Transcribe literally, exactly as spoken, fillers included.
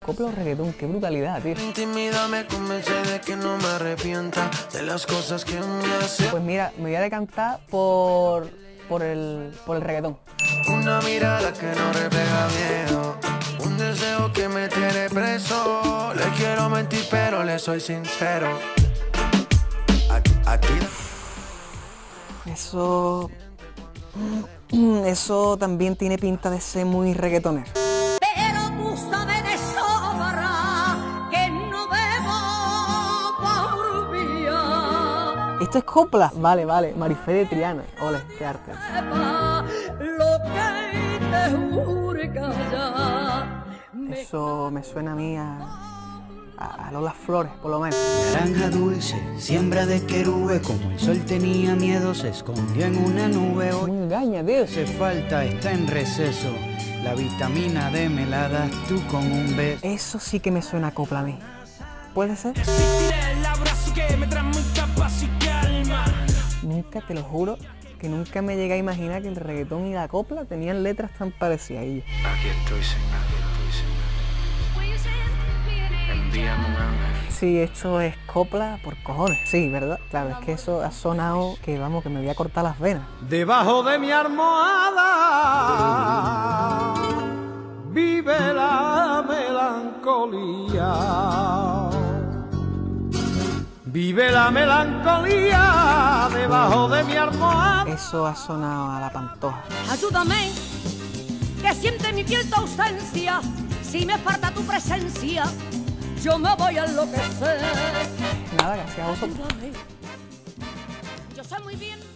copla o reggaetón, qué brutalidad, tío. Intimida me convence de que no me arrepienta de las cosas que me hace. Pues mira, me voy a decantar por, por, el, por el reggaetón. Una mirada que no refleja miedo, un deseo que me tiene preso. Le quiero mentir pero le soy sincero. Aquí, aquí. Eso... Eso también tiene pinta de ser muy reggaetonero. Pero tú sabes de sobra que no bebo por vía. ¿Esto es copla? Vale, vale. Marifé de Triana. Ole, qué arte. Lo que te jure callar. Eso me suena a mí a, a, a Lola Flores, por lo menos. Naranja dulce, siembra de querube, como el sol tenía miedo, se escondió en una nube. Hoy Me engaña, tío. hace falta, está en receso. La vitamina D me la das tú con un beso. Eso sí que me suena a copla a mí. ¿Puede ser? Nunca, te lo juro, que nunca me llegué a imaginar que el reggaetón y la copla tenían letras tan parecidas. Y yo, Aquí estoy sin nadie, estoy sin nadie. Envíame un ángel. sí, esto es copla por cojones. Sí, ¿verdad? Claro, es que eso ha sonado que, vamos, que me voy a cortar las venas. Debajo de mi almohada vive la melancolía. Vive la melancolía debajo de mi almohada. Eso ha sonado a la Pantoja. Ayúdame, que siente mi piel tu ausencia. Si me falta tu presencia, yo me voy a enloquecer. Nada, gracias a vosotros. Yo sé muy bien